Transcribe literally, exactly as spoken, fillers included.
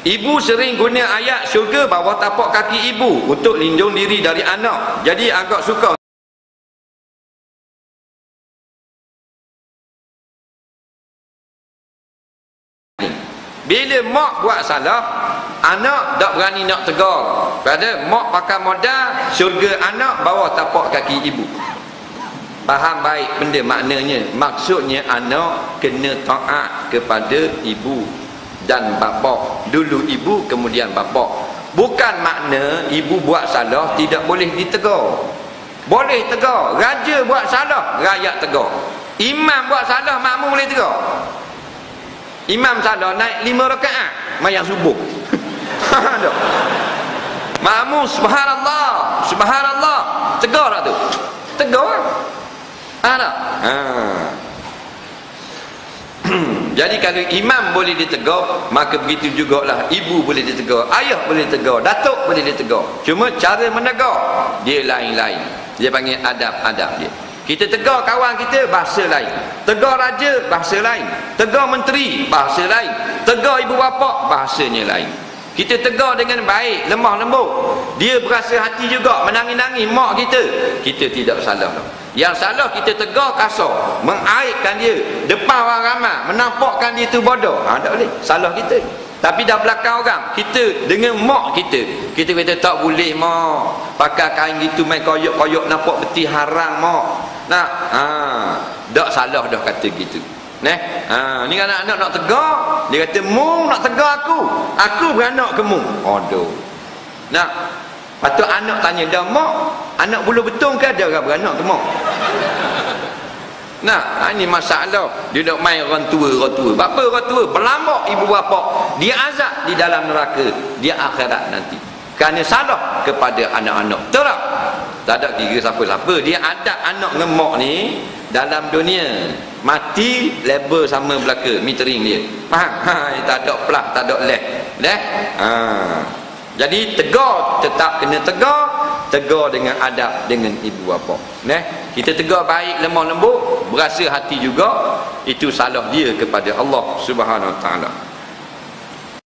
Ibu sering guna ayat syurga bawah tapak kaki ibu untuk lindung diri dari anak. Jadi agak suka bila mak buat salah, anak tak berani nak tegur. Pada mak pakai modal, syurga anak bawah tapak kaki ibu. Faham baik benda maknanya. Maksudnya anak kena taat kepada ibu dan bapa. Dulu ibu, kemudian bapa. Bukan makna ibu buat salah tidak boleh ditegur. Boleh tegur. Raja buat salah, rakyat tegur. Imam buat salah, makmum boleh tegur. Imam salah naik lima rakaat mayang subuh. Makmum subhanallah, subhanallah, tegur tak tu? Tegur. Ada. Ha. Jadi kalau imam boleh ditegur, maka begitu jugalah ibu boleh ditegur, ayah boleh ditegur, datuk boleh ditegur. Cuma cara menegur dia lain-lain. Dia panggil adab-adab dia. Kita tegur kawan kita, bahasa lain. Tegur raja, bahasa lain. Tegur menteri, bahasa lain. Tegur ibu bapa, bahasanya lain. Kita tegur dengan baik, lemah lembut. Dia berasa hati juga, menangis-nangis mak kita. Kita tidak salah. Yang salah kita tegur kasar, mengaibkan dia depan orang ramai, menampakkan dia tu bodoh. Ha, tak boleh. Salah kita. Tapi dah belakang orang, kita dengan mak kita, kita kata tak boleh mak, pakai kain gitu main koyok-koyok nampak beti haram mak. Nak, ha, tak salah dah kata gitu. Neh, ha, ni anak-anak nak tegur, dia kata mung nak tegur aku, aku beranak ke mung. Aduh. Nak, patut anak tanya dah mak, anak bulu betung ke ada orang beranak ke mak? Nah, ini masalah. Dia nak main orang tua, orang tua. Bapa orang tua berlambak ibu bapa, dia azab di dalam neraka, dia akhirat nanti. Kerana salah kepada anak-anak. Betul tak? Tak ada kira siapa-siapa. Dia adab anak ngemak ni dalam dunia. Mati label sama belaka metering dia. Faham? Ha, tak ada pelah, tak ada leh. Leh. Ha. Jadi tegur, tetap kena tegur, tegur dengan adab dengan ibu bapa. Neh, kita tegur baik, lemah lembut, berasa hati juga itu salah dia kepada Allah Subhanahu Wa Taala.